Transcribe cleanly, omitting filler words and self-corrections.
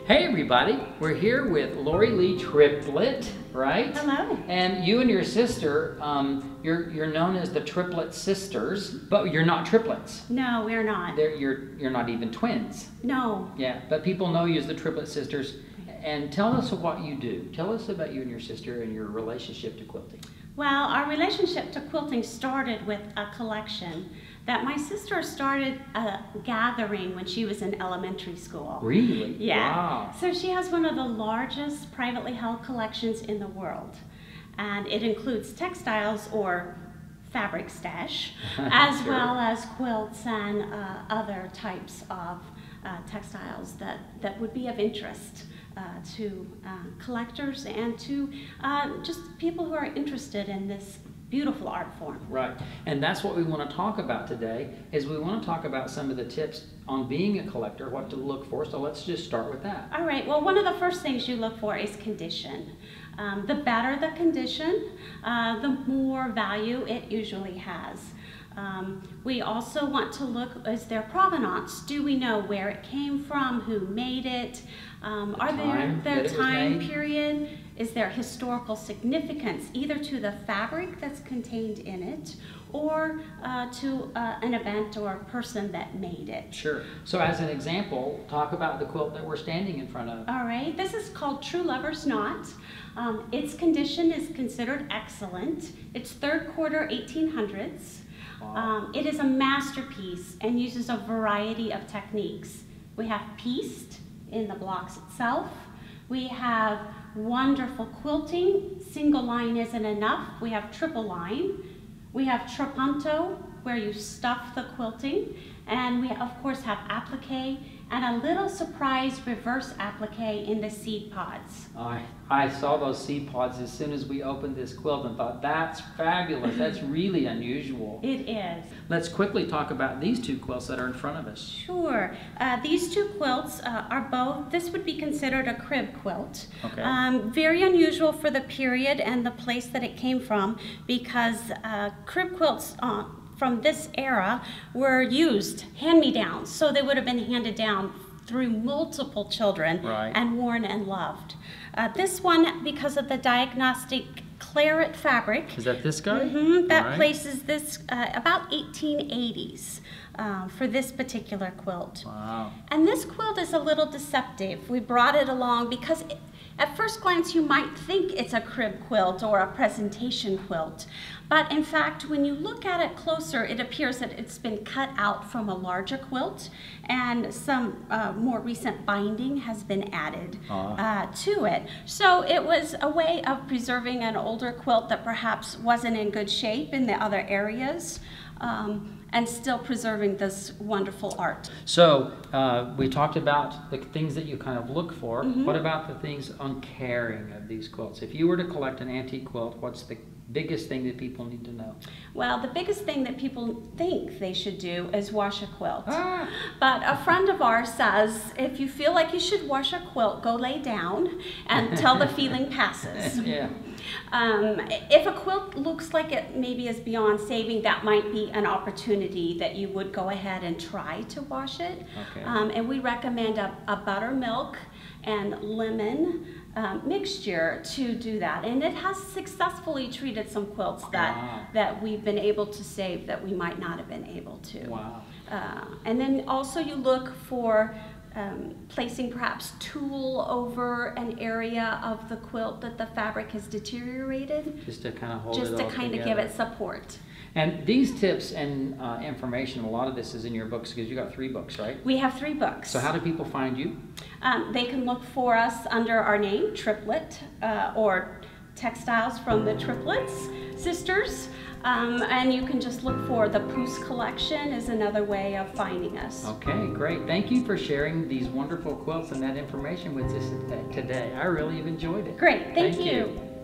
Hey everybody, we're here with Lee Triplett, right? Hello. And you and your sister, you're known as the Triplett sisters, but you're not triplets. No, we're not. You're not even twins. No. Yeah, but people know you as the Triplett sisters. And tell us what you do. Tell us about you and your sister and your relationship to quilting. Well, our relationship to quilting started with a collection that my sister started gathering when she was in elementary school. Really? Yeah. Wow. So she has one of the largest privately held collections in the world. And it includes textiles or fabric stash, as Sure. well as quilts and other types of textiles that would be of interest to collectors and to just people who are interested in this beautiful art form. Right, and that's what we want to talk about today, is we want to talk about some of the tips on being a collector, what to look for, so let's just start with that. All right, well, one of the first things you look for is condition. The better the condition, the more value it usually has. We also want to look, is there provenance? Do we know where it came from, who made it? Their time period? Is there historical significance, either to the fabric that's contained in it or to an event or a person that made it? Sure. So as an example, talk about the quilt that we're standing in front of. All right, this is called True Lover's Knot. Its condition is considered excellent. It's third quarter 1800s. Wow. It is a masterpiece and uses a variety of techniques. We have pieced in the blocks itself. We have wonderful quilting. Single line isn't enough. We have triple line. We have trapunto, where you stuff the quilting. And we, of course, have applique and a little surprise reverse applique in the seed pods. I saw those seed pods as soon as we opened this quilt and thought, that's fabulous. That's really unusual. It is. Let's quickly talk about these two quilts that are in front of us. Sure. These two quilts are both, this would be considered a crib quilt. Okay. Very unusual for the period and the place that it came from, because crib quilts from this era were used, hand-me-downs, so they would have been handed down through multiple children. Right. And worn and loved. This one, because of the diagnostic claret fabric. Is that this guy? Mm-hmm, that Right. places this about 1880s for this particular quilt. Wow. And this quilt is a little deceptive. We brought it along because at first glance you might think it's a crib quilt or a presentation quilt. But in fact, when you look at it closer, it appears that it's been cut out from a larger quilt, and some more recent binding has been added to it. So it was a way of preserving an older quilt that perhaps wasn't in good shape in the other areas, and still preserving this wonderful art. So we talked about the things that you kind of look for. Mm-hmm. What about the things on caring of these quilts? If you were to collect an antique quilt, what's the biggest thing that people need to know? Well, the biggest thing that people think they should do is wash a quilt. Ah. But a friend of ours says, if you feel like you should wash a quilt, go lay down until the feeling passes. Yeah. If a quilt looks like it maybe is beyond saving, that might be an opportunity that you would go ahead and try to wash it. Okay. And we recommend a buttermilk and lemon mixture to do that. And it has successfully treated some quilts that we've been able to save that we might not have been able to. Wow. And then also you look for placing perhaps tulle over an area of the quilt that the fabric has deteriorated. Just to kind of hold Just it to all kind of together. give it support. And these tips and information, a lot of this is in your books, because you got 3 books, right? We have 3 books. So how do people find you? They can look for us under our name, Triplett, or Textiles from the Triplets sisters. And you can just look for the Poos Collection is another way of finding us. Okay, great. Thank you for sharing these wonderful quilts and that information with us today. I really have enjoyed it. Great, thank you. You.